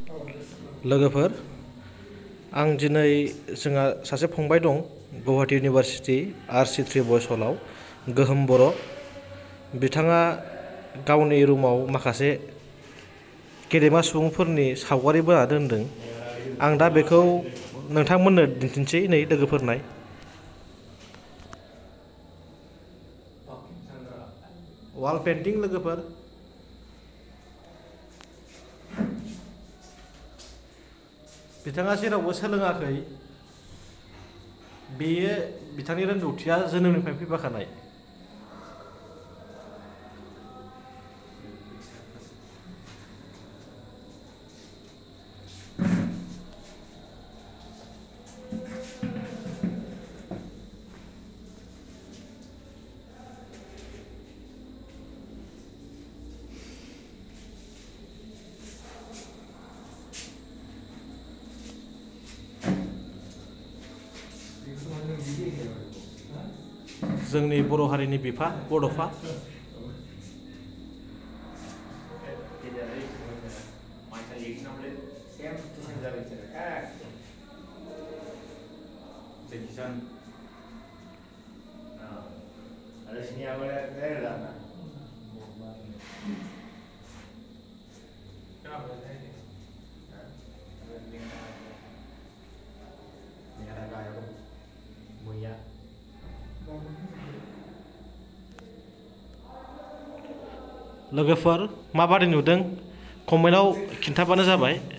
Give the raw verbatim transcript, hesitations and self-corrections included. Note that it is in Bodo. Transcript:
लोगोफोर आं दिनै जोंहा सासे फंबाय दं Guwahati university R C three बयस हलाव गोहोम बर' बिथाङा गावनि रुमाव माखासे गेदेमा सुबुंफोरनि सावगारि बोना दोनदों। आं दा बेखौ नोंथांमोननो दिन्थिनोसै नै लोगोफोर नाय। वाल पेन्टिं लोगोफोर बिथाङा जेरावबो सोलोङाखै, बेयो बिथांनि रोंगौथिया जोनोमनिफ्राय फैफाखानाय। जोंनि बर' हारिनि बिफा बड'फा लोगोफोर माबादि नुदों कमेन्टआव खिन्थाबानो जाबाय।